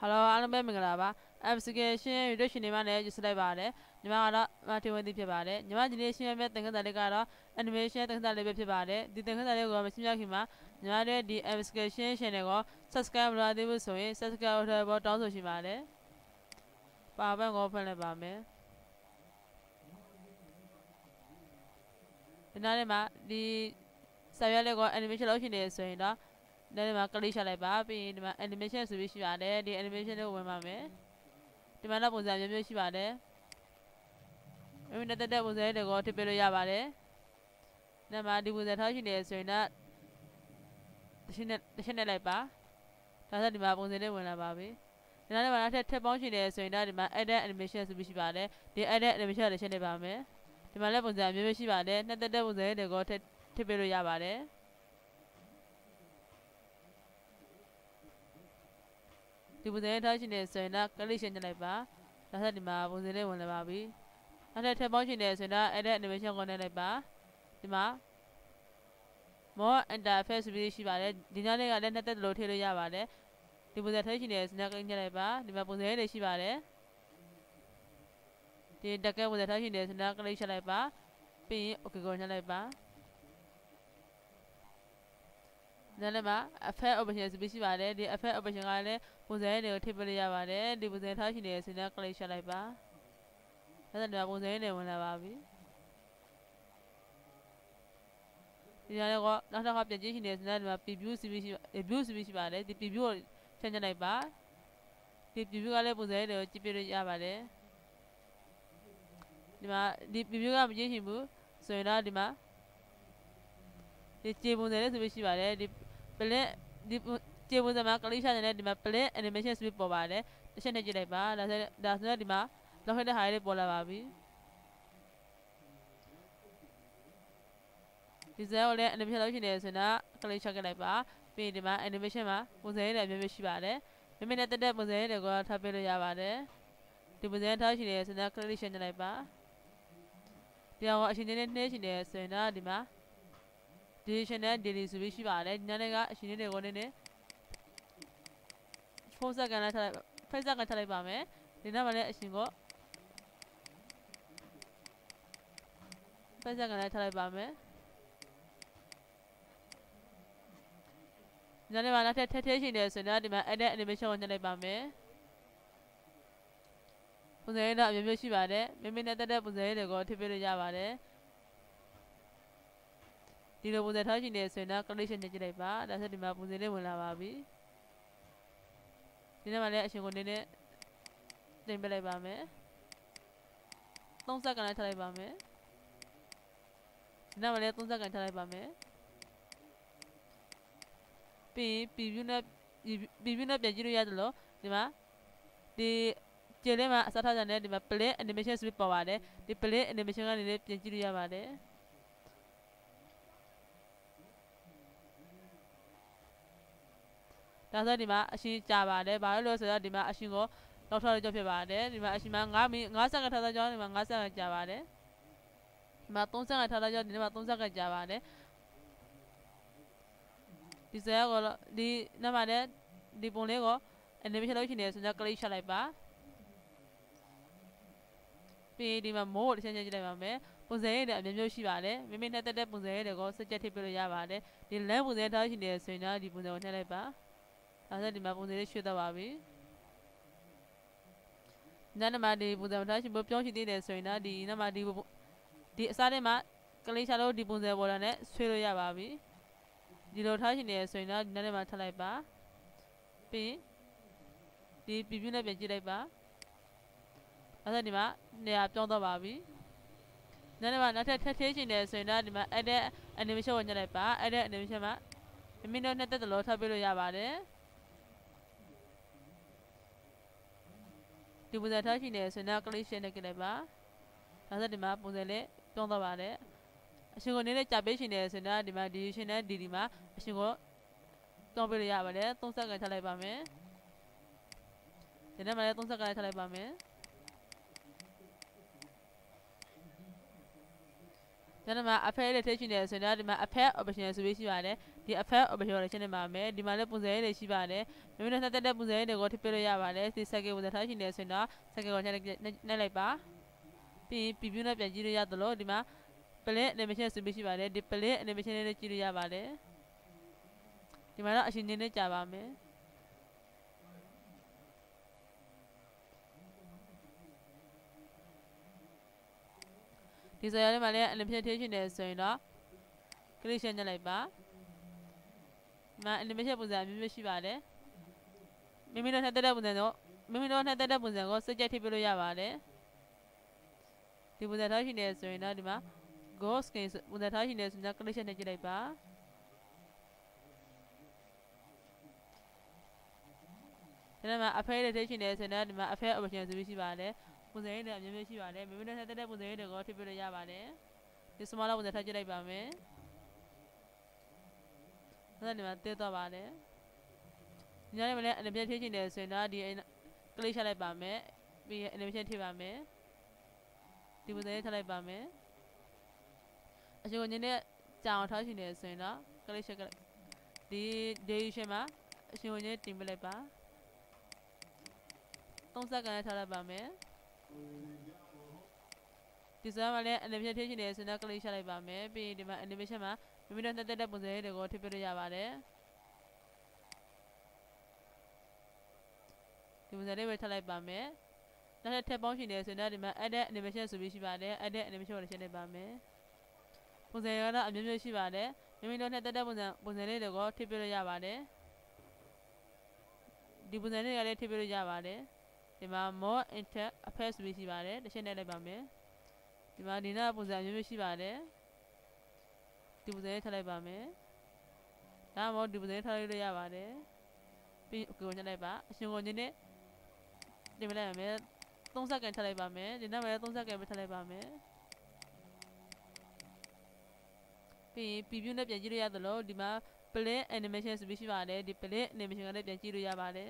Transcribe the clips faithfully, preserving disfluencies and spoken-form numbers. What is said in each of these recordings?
Hello အားလုံးပဲမင်္ဂလာပါ application ရွေးရှင်နေမှလည်းယူဆလိုက်ပါတယ်ညီမကတော့မထေဝင်းသိဖြစ်ပါတယ်ညီမဒီနေ့ရှင်းရမယ့်သင်ခန်းစာလေးကတော့ animation သင်ခန်းစာလေးပဲဖြစ်ပါတယ်ဒီသင်ခန်းစာလေးကိုမရှင်းပြခင်မှာညီမတို့ဒီ application channel ကို subscribe မလုပ်သေးဘူးဆိုရင် subscribe လုပ်ထားဖို့တောင်းဆိုရှိပါတယ်ပါပန်ကိုဖွင့်လိုက်ပါမယ်ဒီနေ့မှာဒီစာရွက်လေးကို animation လုပ်ရှင်နေဆိုရင်တော့ဒါနဲ့မှာကလေးချလိုက်ပါပြီးရင်ဒီမှာ animation ဆိုပြီးရှိပါတယ်ဒီ animation လေးကိုဝင်ပါမယ်ဒီမှာတော့ပုံစံမျိုးမျိုးရှိပါတယ်အင်းတက်တက်ပုံစံတွေကိုထည့်ပေးလို့ရပါတယ်ဒါမှဒီပုံစံထားရှိနေဆိုရင်တော့တစ်ချက်နဲ့တစ်ချက်နဲ့လိုက်ပါဒါဆိုဒီမှာပုံစံလေးဝင်လာပါပြီဒီနောက်မှာထည့်ထည့်ပေါင်းရှိနေဆိုရင်တော့ဒီမှာ edit animation ဆိုပြီးရှိပါတယ်ဒီ edit animation ကိုတစ်ချက်နဲ့ပါမယ်ဒီမှာလည်းပုံစံမျိုးမျိုးရှိပါတယ်တက်တက်ပုံစံတွေကိုထည့်ထည့်ပေးလို့ရပါတယ်ဒီပုံစံထားရှိနေဆိုရင်တော့ကလစ်ရှင်းလိုက်ပါဒါဆိုဒီမှာပုံစံလေးဝင်လာပါပြီအဲ့ဒါထပ်ပေါင်းရှိနေဆိုရင်တော့အဲ့ဒါ animation ကိုနဲ့လိုက်ပါဒီမှာ more interface ပြီးရှိပါတယ်ဒီညလေးကလည်းနှစ်သက်လို့ထည့်လို့ရပါတယ်ဒီပုံစံထားရှိနေဆိုရင်ကလစ်ညလိုက်ပါဒီမှာပုံစံလေးရှိပါတယ်ဒီတက်ကဲပုံစံထားရှိနေဆိုရင်ကလစ်ချက်လိုက်ပါပြီးရင် okay ကိုညလိုက်ပါဒါလည်းမှာ effect option ဆိုပြီးရှိပါတယ်ဒီ effect option ကလည်းပုံစံတွေကိုထည့်ပေးလို့ရပါတယ်ဒီပုံစံထားရှိနေဆိုရင် click ရှက်လိုက်ပါဒါဆိုတော့ပုံစံတွေဝင်လာပါပြီဒီနေ့ကတော့နောက်တစ်ခါပြန်ကြည့်ရှိနေဆိုရင်ဒီမှာ preview ဆိုပြီးရှိ review ဆိုပြီးရှိပါတယ်ဒီ preview ကိုချန်ချလိုက်ပါဒီ preview ကလည်းပုံစံတွေကိုကြည့်ပြလို့ရပါတယ်ဒီမှာဒီ preview ကမကြည့်ရှင်ဘူးဆိုရင်တော့ဒီမှာဒီခြေပုံစံလေးဆိုပြီးရှိပါတယ်ဒီ play ဒီခြေပုံစံမှာ click ချနေတဲ့ဒီမှာ play animation ဆိုပြီးပေါ်ပါတယ်တစ်ချက်နဲ့ကြည့်လိုက်ပါဒါဆိုဒါဆိုတော့ဒီမှာလောက်ခဲ့တဲ့ဟာလေးပေါ်လာပါပြီဒီဇာတ်ကိုလည်း animation လုပ်ရှင်နေဆိုတော့ click ချခဲ့လိုက်ပါပြီးဒီမှာ animation မှာပုံစံလေးတွေအများကြီးရှိပါတယ်မိမိနဲ့တက်တဲ့ပုံစံလေးတွေကိုထားပေးလို့ရပါတယ်ဒီပုံစံထားရှင်နေဆိုတော့ click ရှင်းလိုက်ပါဒီအောင်အရှင်နေနဲ့နှဲရှင်နေဆိုရင်တော့ဒီမှာဒီရှင်နဲ့ daily ဆိုပြီးရှိပါတယ်ဒီနေ့ကအရှင်တွေကိုနည်းနည်းဖုန်းဆက်ကန်လိုက်ထားလိုက်ဖိတ်ဆက်ကန်ထားလိုက်ပါမယ်ဒီနေ့မှလည်းအရှင်ကိုဖိတ်ဆက်ကန်လိုက်ထားလိုက်ပါမယ်ဒီနေ့မှလည်းထက်ထက်ရှင်နေဆိုတော့ဒီမှာ edit animation ကိုညှပ်လိုက်ပါမယ်ပုံစံရတော့အမျိုးမျိုးရှိပါတယ်မိမိနဲ့တက်တဲ့ပုံစံတွေကိုထည့်ပေးလို့ရပါတယ်ဒီလိုပုံစံထားရှင်နေဆိုရင်တော့ click ရှင်းကြည့်လိုက်ပါဒါဆိုဒီမှာပုံစံလေးဝင်လာပါပြီဒီနေ့မှလည်းအရှင်ကိုနည်းနည်းတင်ပေးလိုက်ပါမယ်သုံးစက္ကန့်လိုက်ထားလိုက်ပါမယ်ဒီနေ့မှလည်းသုံးစက္ကန့်ထားလိုက်ပါမယ်ပြီး preview နဲ့ preview နဲ့ပြန်ကြည့်လို့ရတယ်လို့ဒီမှာဒီကြည့်လေးမှာအစားထားကြတယ်ဒီမှာ play animation ဆိုပြီးပေါ်ပါတယ်ဒီ play animation ကနေလည်းပြန်ကြည့်လို့ရပါတယ်ဒါဆိုဒီမှာအရှင်ကြာပါတယ်ဘာလို့လဲဆိုတော့ဒီမှာအရှင်ကိုလောက်ထားရကြဖြစ်ပါတယ်ဒီမှာအရှင်မှာ9မိနစ်50စက္ကန့်ထားတဲ့ကြောင်းဒီမှာ50စက္ကန့်ကြာပါတယ်ဒီမှာ30စက္ကန့်ထားတဲ့ကြောင်းဒီမှာ30စက္ကန့်ကြာပါတယ်ဒီဇာတ်ကိုဒီနောက်မှာလည်းဒီပုံလေးကို animation လုပ်ရှင်နေဆိုတော့ click ချလိုက်ပါပြီးဒီမှာမိုးကိုတစ်ချက်ချက်ကြည့်လိုက်ပါမယ်ပုံစံရေးတွေအမျိုးမျိုးရှိပါတယ်မိမိနဲ့တက်တဲ့ပုံစံရေးတွေကိုစက်ချက်ထည့်ပြလို့ရပါတယ်ဒီလမ်းပုံစံထားရှင်နေဆိုရင်တော့ဒီပုံစံကိုထည့်လိုက်ပါဒါဆိုဒီမှာပုံစံလေးရွှေ့တော့ပါပြီညနေမှာဒီပုံစံထားရှင်ပြောင်းရှိသေးတယ်ဆိုရင်တော့ဒီနောက်မှာဒီဒီအစားထဲမှာကလေးချလို့ဒီပုံစံပေါ်လာနဲ့ဆွဲလို့ရပါပြီဒီလိုထားရှင်နေဆိုရင်တော့ညနေမှာထပ်လိုက်ပါပြီးဒီ preview နဲ့ပြန်ကြည့်လိုက်ပါဒါဆိုဒီမှာနေရာပြောင်းတော့ပါပြီညနေမှာနောက်ထပ်ထပ်သေးရှင်နေဆိုရင်တော့ဒီမှာ edit animation ကိုညှပ်လိုက်ပါ edit animation မှာမိမိတို့နဲ့တက်တယ်လို့ထပ်ပေးလို့ရပါတယ်ဒီပုံစံထားရှိနေဆိုတော့ click ရှင်းနေကြလိုက်ပါဒါဆိုဒီမှာပုံစံလေးပြောင်းတော့ပါတယ်အရှင်ကိုနည်းနည်းကြာပေးရှင်နေဆိုတော့ဒီမှာဒီရှင်နဲ့ဒီဒီမှာအရှင်ကိုပြောင်းပေးလို့ရပါတယ်30စက္ကန့်ထားလိုက်ပါမယ်ဒီနေ့မှလည်း30စက္ကန့်ထားလိုက်ပါမယ်ကျွန်တော်မှာအဖဲလေးထည့်ရှင်နေဆိုရင်ဒီမှာအဖက် option ဆိုပြီးရှိပါတယ်ဒီအဖက် option ကိုရှင်းနေပါမယ်ဒီမှာလည်းပုံစံလေးရှိပါတယ်မိမိတို့ဆက်တဲ့ပုံစံလေးတွေကိုထည့်ပြလို့ရပါတယ်ဒီ second ပုံစံထားရှင်နေဆိုရင်တော့ second ကိုချက်နှိပ်လိုက်ပါပြီး preview နဲ့ပြန်ကြည့်လို့ရသလိုဒီမှာ play animation ဆိုပြီးရှိပါတယ်ဒီ play animation လေးကြည့်လို့ရပါတယ်ဒီမှာတော့အရှင်နေနဲ့ကြာပါမယ်ဒီဇာတ်ရမှာလည်း animation ထည့်ရှင်နေဆိုရင်တော့ click ရှင်းနေလိုက်ပါဒီမှာ animation ပုံစံမျိုးမျိုးရှိပါတယ်မိမိတို့ထည့်တဲ့ပုံစံတော့မိမိတို့ထည့်တဲ့ပုံစံကိုစကြက်ထည့်ပြလို့ရပါတယ်ဒီပုံစံထားရှင်နေဆိုရင်တော့ဒီမှာ go skin ပုံစံထားရှင်နေဆိုရင် click ရှင်းနေကြည့်လိုက်ပါဒီမှာအဖဲလေးထည့်ရှင်နေဆိုရင်ဒီမှာအဖဲ option ဆိုပြီးရှိပါတယ်ပုံစံလေးတွေအများကြီးရှိပါတယ်မိမိတို့ထည့်တဲ့ပုံစံလေးတွေကိုထည့်ပြလို့ရပါတယ်ဒီစမလာပုံစံထားကြည့်လိုက်ပါမယ်ဒါနဲ့ဒီမှာတက်တော့ပါတယ်ညနေမလဲ animation ထည့်ရှင်နေဆိုရင်တော့ဒီ click ချလိုက်ပါမယ်ပြီး animation ထည့်ပါမယ်ဒီပုံစံလေးထည့်လိုက်ပါမယ်အချိန်ကိုညနေကြာအောင်ထားရှင်နေဆိုရင်တော့ click ချက်ဒီ duration မှာအချိန်ကိုညနေတင်ပြလိုက်ပါသုံးစက္ကန့်ထားလိုက်ပါမယ်ဒီစမ်းမှာလည်း animation ထည့်ရှင်နေဆိုတော့ click ချလိုက်ပါမယ်ပြီးဒီမှာ animation မှာမိမိတို့တက်တဲ့ပုံစံလေးတွေကိုထည့်ပြလို့ရပါတယ်ဒီပုံစံလေးပဲထည့်လိုက်ပါမယ်နောက်ထပ်ထပ်ပေါင်းရှင်နေဆိုတော့ဒီမှာ edit animation ဆိုပြီးရှိပါတယ် edit animation ကိုရှင်းလိုက်ပါမယ်ပုံစံရတော့အမျိုးမျိုးရှိပါတယ်မိမိတို့တက်တဲ့ပုံစံပုံစံလေးတွေကိုထည့်ပြလို့ရပါတယ်ဒီပုံစံလေးကလည်းထည့်ပြလို့ရပါတယ်ဒီမှာ more inter affairs ဆိုပြီးရှိပါတယ်တစ်ချက်နဲ့လိုက်ပါမယ်ဒီမှာဒီနာပုံစံမျိုးမျိုးရှိပါတယ်ဒီပုံစံလေးထည့်လိုက်ပါမယ်ဒါမှမဟုတ်ဒီပုံစံလေးထည့်လို့ရပါတယ်ပြီး okay ကိုညှက်လိုက်ပါအရှင်ကိုညနေတင်ပြလိုက်ပါမယ်သုံးစက္ကန့်ထည့်လိုက်ပါမယ်ဒီနောက်မှာသုံးစက္ကန့်ပဲထည့်လိုက်ပါမယ်ပြီး preview နဲ့ပြန်ကြည့်လို့ရသလိုဒီမှာ play animation ဆိုပြီးရှိပါတယ်ဒီ play animation ကလည်းပြန်ကြည့်လို့ရပါတယ်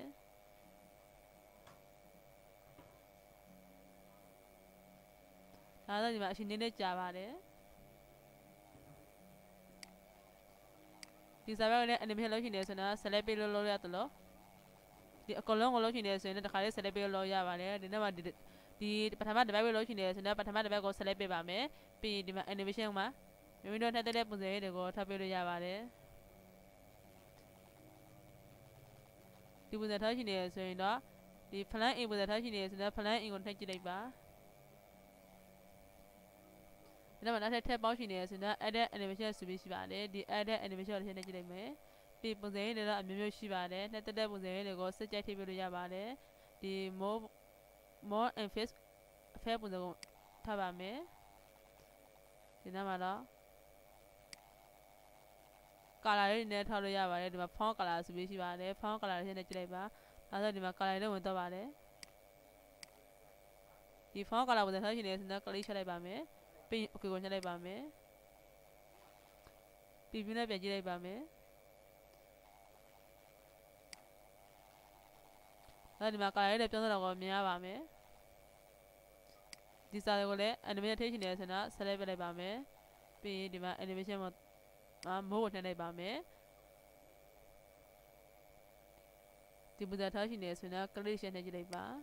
ဒါတော့ဒီမှာအရှင်နေနဲ့ကြာပါတယ်ဒီစာရွက်နဲ့ animation လုပ်ရှင်နေဆိုတော့ select ပေးလို့လုပ်ရသလိုဒီအကလုံးကိုလုပ်ရှင်နေဆိုရင်တခါလေး select ပေးလို့ရပါတယ်ဒီနောက်မှာဒီပထမတစ်ပတ်ပဲလုပ်ရှင်နေဆိုတော့ပထမတစ်ပတ်ကို select ပေးပါမယ်ပြီးဒီမှာ animation မှာမိမိတို့ထည့်တဲ့ပုံစံလေးတွေကိုထပ်ပေးလို့ရပါတယ်ဒီပုံစံထားရှင်နေဆိုရင်တော့ဒီ plan in ပုံစံထားရှင်နေဆိုတော့ plan in ကိုထည့်ကြည့်လိုက်ပါဒီနောက်မှာနောက်ထပ်ထပ်ပေါင်းရှင်နေဆိုတော့ edit animation ဆိုပြီးရှိပါတယ်ဒီ edit animation ကိုထည့်နေကြည့်လိုက်မယ်ပြီးပုံစံလေးတွေတော့အမျိုးမျိုးရှိပါတယ်ထည့်တဲ့ပုံစံလေးတွေကိုစကြက်ထည့်ပေးလို့ရပါတယ်ဒီ more more and face အဖဲပုံစံကိုထားပါမယ်ဒီနောက်မှာတော့ color လေးနဲ့ထားလို့ရပါတယ်ဒီမှာ font color ဆိုပြီးရှိပါတယ် font color လေးနဲ့ကြည့်လိုက်ပါအဲဒါဒီမှာ color လေးဝင်တော့ပါတယ်ဒီ font color ပုံစံထားရှင်နေဆိုတော့ click ချလိုက်ပါမယ်ပြီး okay ကိုညှက်လိုက်ပါမယ်ပြီး view နဲ့ပြန်ကြည့်လိုက်ပါမယ်အဲဒီမှာ color လေးနဲ့ပြောင်းသွားတော့မြင်ရပါမယ်ဒီစာတွေကိုလည်း animation ထည့်ရှင်နေဆိုတော့ select ပြလိုက်ပါမယ်ပြီးဒီမှာ animation မှာမိုးကိုထည့်လိုက်ပါမယ်ဒီပုံစံထားရှင်နေဆိုတော့ click ရှင်းနေကြည့်လိုက်ပါ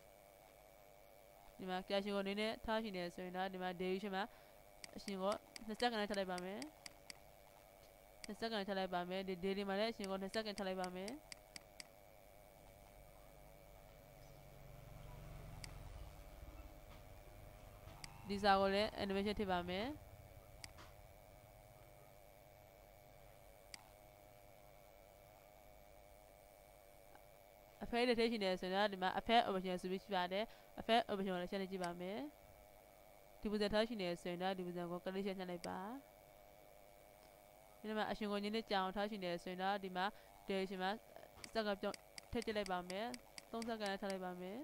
ဒီမှာ caption ကိုအနေနဲ့ထားရှင်နေဆိုရင်တော့ဒီမှာ duration မှာအရှင်ကိုနှစ်စက္ကန့်နဲ့ထည့်လိုက်ပါမယ်နှစ်စက္ကန့်ထည့်လိုက်ပါမယ်ဒီ daily မှာလည်းအရှင်ကိုနှစ်စက္ကန့်ထည့်လိုက်ပါမယ်ဒီစာကိုလည်း animation ထည့်ပါမယ်အဖဲလေးထည့်ရှင်နေဆိုတော့ဒီမှာအဖဲ option ဆိုပြီးရှိပါတယ်အဖဲ option ကိုလည်းရှင်းနေကြည့်ပါမယ်ဒီပုံစံထားရှင်နေဆိုရင်တော့ဒီပုံစံကို click ရှင်းလိုက်ပါဒီမှာအရှင်ကိုညနေကြာအောင်ထားရှင်နေဆိုရင်တော့ဒီမှာ duration မှာစက္ကန့်ပြောင်းထည့်ကြည့်လိုက်ပါမယ်သုံးစက္ကန့်နဲ့ထားလိုက်ပါမယ်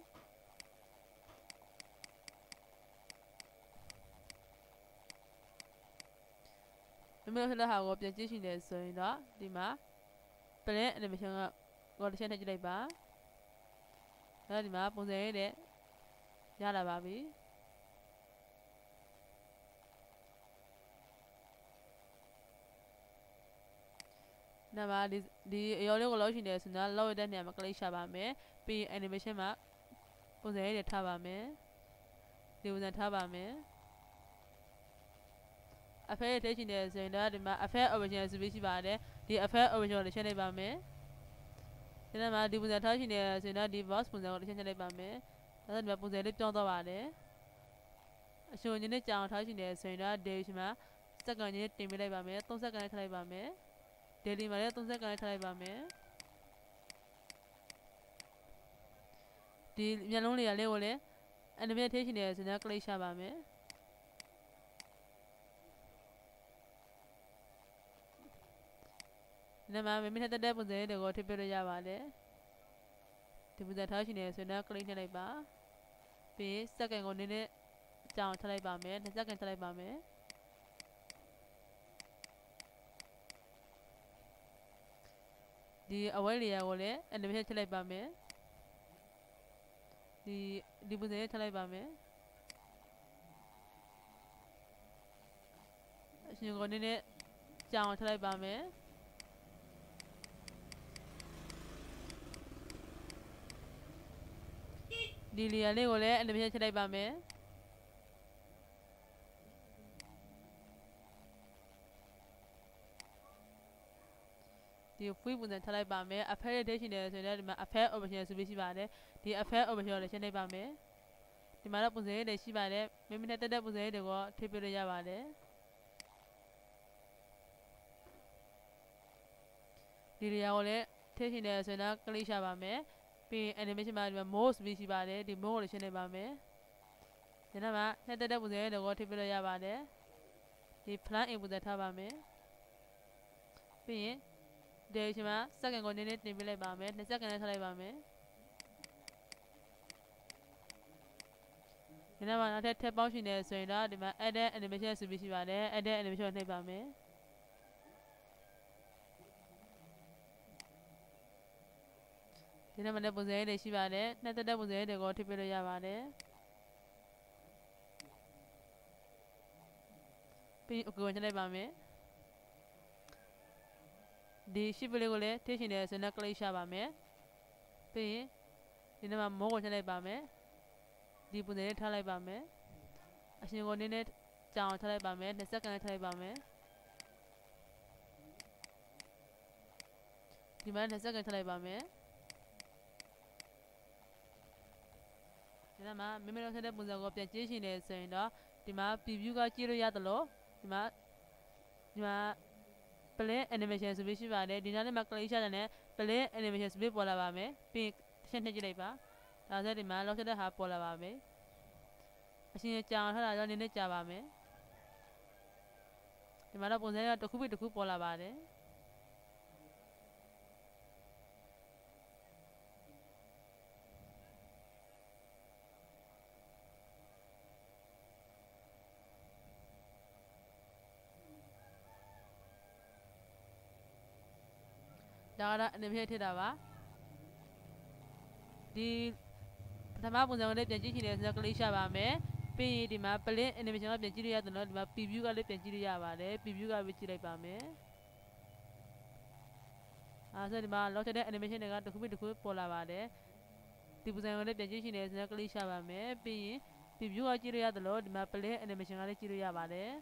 မိမိတို့ထည့်တဲ့ဟာကိုပြန်ကြည့်ရှင်နေဆိုရင်တော့ဒီမှာ play animation ကကိုတစ်ချက်ထည့်ကြည့်လိုက်ပါဒါဒီမှာပုံစံရတဲ့ရလာပါပြီ那么ဒီဒီအရောလေးကိုလောက်ရှင်နေဆိုတော့လောက်ရတဲ့နေရာမှာကလေးရှာပါမယ်ပြီး animation မှာပုံစံလေးထားပါမယ်ဒီပုံစံထားပါမယ်အဖဲထည့်ရှင်နေဆိုရင်တော့ဒီမှာအဖဲ original ဆိုပြီးရှိပါတယ်ဒီအဖဲ original ကိုရှင်းလိုက်ပါမယ်ဒီနေ့မှာဒီပုံစံထားရှင်နေဆိုရင်တော့ဒီ box ပုံစံကိုရှင်းချလိုက်ပါမယ်ဒါဆိုဒီမှာပုံစံလေးပြောင်းသွားပါတယ်အရှင်ကြီးနဲ့ကြောင်ထားရှင်နေဆိုရင်တော့ဒီရှင်မှာစက္ကန့်ကြီးတင်ပေးလိုက်ပါမယ်သုံးစက္ကန့်နဲ့ထားလိုက်ပါမယ်daily မှာလည်းသုံးစက္ကန့်နဲ့ထားလိုက်ပါမယ်ဒီမျက်လုံးလေးရလေးကိုလည်း animation ထည့်ရှင်နေဆိုရင် click ရှာပါမယ်ဒီမှာမိမိထက်တဲ့ပုံစံတွေကိုထည့်ပြလို့ရပါတယ်ဒီပုံစံထားရှင်နေဆိုရင် click နှိပ်လိုက်ပါပြီးစက္ကန့်ကိုနည်းနည်းကြောင်ထားလိုက်ပါမယ်နှစ်စက္ကန့်ထားလိုက်ပါမယ်ဒီအဝဲလေးရကိုလည်း animation ထည့်လိုက်ပါမယ်ဒီဒီပုံစံထည့်လိုက်ပါမယ်အရှင်ကိုနည်းနည်းကြောင်ထည့်လိုက်ပါမယ်ဒီလီယာလေးကိုလည်း animation ထည့်လိုက်ပါမယ်ဒီ free ပုံစံထားလိုက်ပါမယ်အဖဲရဲ့ date ရှင်တယ်ဆိုရင်ဒီမှာအဖဲ option ဆိုပြီးရှိပါတယ်ဒီအဖဲ option ကိုလည်းရှင်းလိုက်ပါမယ်ဒီမှာတော့ပုံစံတွေရှိပါတယ်မိမိနဲ့တက်တဲ့ပုံစံတွေကိုထည့်ပြလို့ရပါတယ်ဒီနေရာကိုလည်းထည့်ရှင်တယ်ဆိုရင် click ရှာပါမယ်ပြီး animation မှာဒီမှာ more ဆိုပြီးရှိပါတယ်ဒီ more ကိုလည်းရှင်းလိုက်ပါမယ်ဒီနောက်မှာနဲ့တက်တဲ့ပုံစံတွေကိုထည့်ပြလို့ရပါတယ်ဒီ plan in ပုံစံထားပါမယ်ပြီးရင်ဒီအချိန်မှာစက္ကန့်ကိုနည်းနည်းတင်ပြလိုက်ပါမယ်နှစ်စက္ကန့်နဲ့ထားလိုက်ပါမယ်ဒီနောက်မှာနောက်ထပ်ထပ်ပေါင်းရှင်နေဆိုရင်တော့ဒီမှာ edit animation ဆိုပြီးရှိပါတယ် edit animation ကိုနှိပ်ပါမယ်ဒီနောက်မှာလည်းပုံစံတွေရှိပါတယ်နှစ်သက်တဲ့ပုံစံတွေကိုထည့်ပြလို့ရပါတယ်ပြီး okay ကိုနှိပ်လိုက်ပါမယ်ဒီ shift လေးကိုလည်းထည့်ရှင်တယ်ဆိုရင် click ရှာပါမယ်ပြီးရင်ဒီနေ့မှာ more ကိုထည့်လိုက်ပါမယ်ဒီပုံစံလေးထားလိုက်ပါမယ်အရှင်ကိုနည်းနည်းကြောင်ထားလိုက်ပါမယ်နှစ်စက္ကန့်နဲ့ထားလိုက်ပါမယ်ဒီမှာနှစ်စက္ကန့်ထားလိုက်ပါမယ်ဒီနေ့မှာမိမိတို့ထည့်တဲ့ပုံစံကိုပြန်ကြည့်ရှင်တယ်ဆိုရင်တော့ဒီမှာ preview ကကြည့်လို့ရတယ်လို့ဒီမှာဒီမှာplay animation ဆိုပြီးရှိပါတယ်ဒီနောက်လေးမှာ click ရှာတဲ့နဲ့ play animation ဆိုပြီးပေါ်လာပါမယ်ပြီးရှင်းနှိပ်ကြည့်လိုက်ပါဒါဆိုဒီမှာလောက်ချက်တဲ့ဟာပေါ်လာပါမယ်အရှင်ကြာထားတာတော့နည်းနည်းကြာပါမယ်ဒီမှာတော့ပုံစံကတစ်ခုပြီးတစ်ခုပေါ်လာပါတယ်ဒါကတော့ animation ထည့်တာပါဒီပထမပုံစံကိုလည်းပြန်ကြည့်ချင်တယ်ဆိုတော့ click ရှာပါမယ်ပြီးရင်ဒီမှာ play animation ကပြန်ကြည့်လို့ရတယ်နော်ဒီမှာ preview ကလည်းပြန်ကြည့်လို့ရပါတယ် preview ကပဲကြည့်လိုက်ပါမယ်အဲဆိုဒီမှာလောက်ချက်တဲ့ animation တွေကတစ်ခုပြီးတစ်ခုပေါ်လာပါတယ်ဒီပုံစံကိုလည်းပြန်ကြည့်ချင်တယ်ဆိုတော့ click ရှာပါမယ်ပြီးရင် preview ကကြည့်လို့ရတယ်လို့ဒီမှာ play animation ကလည်းကြည့်လို့ရပါတယ်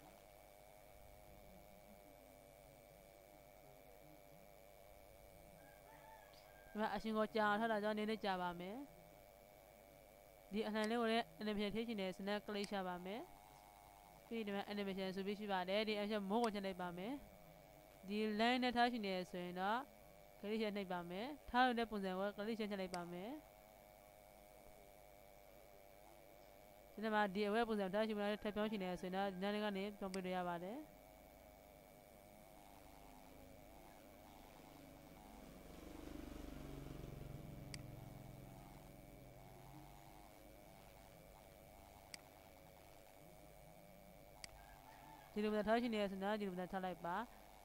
ဒီမှာအရှင်ကိုကြာထားတာကြောင့်နည်းနည်းကြာပါမယ်ဒီအလှန်လေးကိုလည်း animation ထည့်ချင်တယ်ဆိုတော့ click ရှာပါမယ်ပြီးဒီမှာ animation ဆိုပြီးရှိပါတယ်ဒီ animation မိုးကိုချက်လိုက်ပါမယ်ဒီ line နဲ့ထားချင်တယ်ဆိုရင်တော့ click ချက်နှိပ်ပါမယ်ထားရတဲ့ပုံစံကို click ချက်လိုက်ပါမယ်ဒီမှာဒီအဝဲပုံစံထားချင်တယ်ထပ်ပြောင်းချင်တယ်ဆိုရင်တော့ဒီနားလေးကနေပြောင်းပြလို့ရပါတယ်ဒီလိုမျိုးထားချင်နေရဆိုတော့ဒီလိုမျိုးထားလိုက်ပါ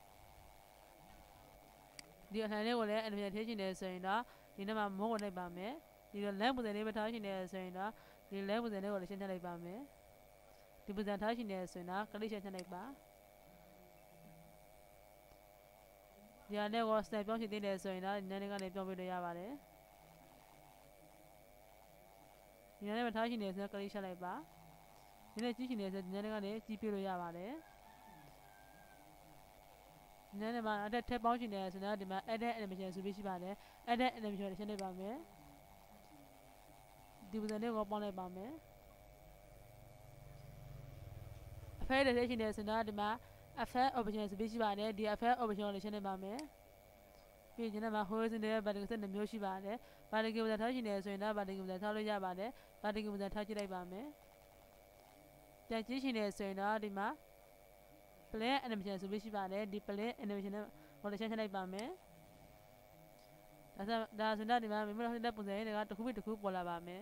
ဒီအလှန်လေးကိုလည်း animation ထည့်ချင်တယ်ဆိုရင်တော့ဒီနေ့မှာမိုးကိုလိုက်ပါမယ်ဒီလို line ပုံစံလေးပဲထားချင်တယ်ဆိုရင်တော့ဒီ line ပုံစံလေးကိုလည်းရှင်းချလိုက်ပါမယ်ဒီပုံစံထားချင်တယ်ဆိုရင်တော့ click ရှင်းချလိုက်ပါဒီဟာနဲ့ကိုစနိုက်ပြောင်းချင်သေးတယ်ဆိုရင်တော့ဒီနေ့ကနေပြောင်းပေးလို့ရပါတယ်ဒီနေ့မှာထားရှင်နေဆိုတော့ကလေးချက်လိုက်ပါဒီနေ့ကြည့်ရှင်နေဆိုဒီနေ့ကနေကြည့်ပြလို့ရပါတယ်ဒီနေ့မှာအတက်ထက်ပေါင်းရှင်နေဆိုတော့ဒီမှာ edit animation ဆိုပြီးရှိပါတယ် edit animation ကိုရှင်းနေပါမယ်ဒီပုံစံလေးကိုပေါင်းလိုက်ပါမယ်အဖဲတဲ့ရှင်နေဆိုတော့ဒီမှာ effect option ဆိုပြီးရှိပါတယ်ဒီ effect option ကိုရှင်းနေပါမယ်ပြီးရင်ဒီမှာ horizontal vertical စနစ်မျိုးရှိပါတယ် vertical ပုံစံထားရှင်နေဆိုရင်တော့ vertical ပုံစံထားလို့ရပါတယ် vertical ပုံစံထားကြည့်လိုက်ပါမယ်ပြန်ကြည့်ရှင်နေဆိုရင်တော့ဒီမှာ play animation ဆိုပြီးရှိပါတယ်ဒီ play animation နဲ့ model ရှင်းလိုက်ပါမယ်ဒါဆိုဒါဆိုတော့ဒီမှာမိမတို့တဲ့ပုံစံတွေကတစ်ခုပြီးတစ်ခုပေါ်လာပါမယ်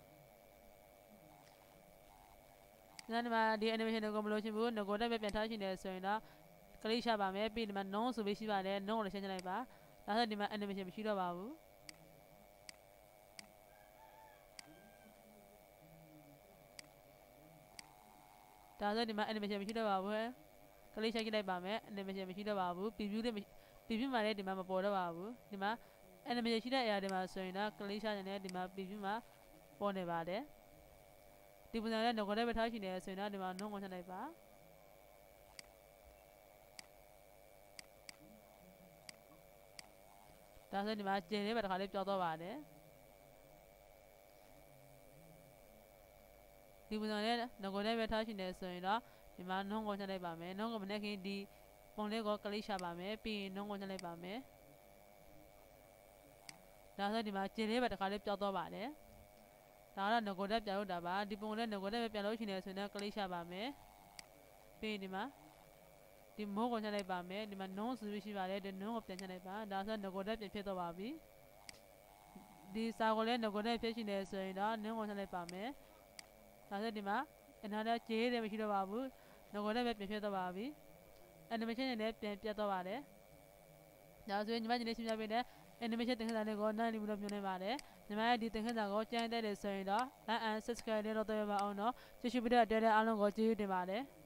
ဒါဒီမှာဒီ animation ကိုမလို့ရှင်ဘူးငကိုတက်ပဲပြန်ထားရှင်နေဆိုရင်တော့ကလေးရှာပါမယ်ပြီးဒီမှာ non ဆိုပြီးရှိပါတယ် non ကိုလည်းရှင်းလိုက်ပါဒါဆိုဒီမှာ animation မရှိတော့ပါဘူးဒါဆိုဒီမှာ animation မရှိတော့ပါဘူးကလေးရှိုက်လိုက်ပါမယ် animation မရှိတော့ပါဘူး preview လေး preview မှာလည်းဒီမှာမပေါ်တော့ပါဘူးဒီမှာ animation ရှိတဲ့အရာတွေမှာဆိုရင်တော့ကလေးရှိုက်နေဒီမှာ preview မှာပေါ်နေပါတယ်ဒီပုံစံနဲ့ငကိုတက်ပဲထားရှင်နေဆိုရင်တော့ဒီမှာ non ကိုရှင်းလိုက်ပါဒါဆိုဒီမှာကျင်လေးပဲတစ်ခါလေးပြောတော့ပါတယ်ဒီပုံစံနဲ့ငကိုတက်ပဲထားရှင်နေဆိုရင်တော့ဒီမှာ non ကိုရှင်းလိုက်ပါမယ် non ကိုမနေ့ကဒီပုံလေးကိုကလေးရှာပါမယ်ပြီးရင် non ကိုရှင်းလိုက်ပါမယ်ဒါဆိုဒီမှာကျင်လေးပဲတစ်ခါလေးပြောတော့ပါတယ်ဒါကတော့ငကိုတက်ပြန်လို့တာပါဒီပုံနဲ့ငကိုတက်ပဲပြန်လို့ရှင်နေဆိုရင်တော့ကလေးရှာပါမယ်ပြီးရင်ဒီမှာဒီမိုးကိုရှင်းလိုက်ပါမယ်ဒီမှာ non ဆိုပြီးရှိပါတယ်ဒီ non ကိုပြန်ရှင်းလိုက်ပါဒါဆိုငကိုတက်ပြန်ဖြစ်တော့ပါပြီဒီစာကိုလည်းငကိုတက်ဖြစ်ရှင်နေဆိုရင်တော့ non ကိုရှင်းလိုက်ပါမယ်ဒါဆိုဒီမှာအနာနဲ့ကြေးတယ်မရှိတော့ပါဘူးငကိုတက်ပဲပြန်ဖြစ်တော့ပါပြီ animation နဲ့လည်းပြန်ပြတ်တော့ပါတယ်ဒါဆိုရင်ညီမညီလေးရှင်းပြပေးတဲ့ animation သင်ခန်းစာလေးကိုနားလည်ပြီးတော့ပြောနေပါတယ်ညီမရဲ့ဒီသင်ခန်းစာကိုကြိုက်တဲ့ဆိုရင်တော့ like and subscribe လုပ်တော့ရပါအောင်တော့ကြည့်ရှုပြီးတဲ့အတွက်အားလုံးကိုကျေးဇူးတင်ပါတယ်